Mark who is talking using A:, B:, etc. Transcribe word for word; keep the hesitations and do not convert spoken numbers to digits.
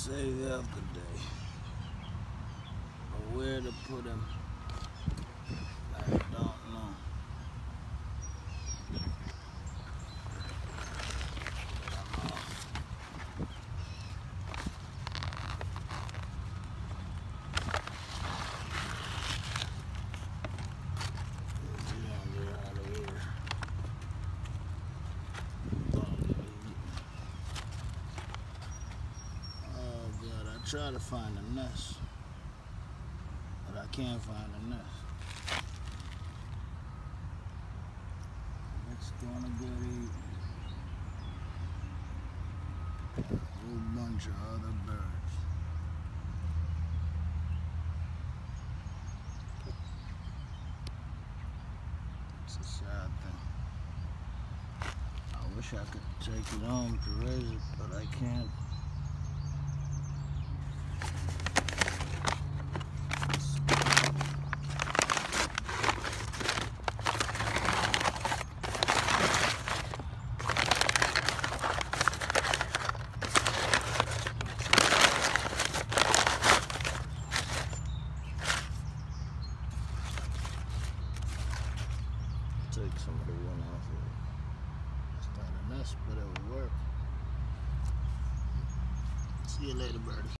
A: say the other day, but where to put him, I don't know. Try to find a nest, but I can't find a nest. It's gonna get eaten. A whole bunch of other birds. It's a sad thing. I wish I could take it home to raise it, but I can't. Take some of the one off of it. It's not a nest, but it will work. See you later, birdie.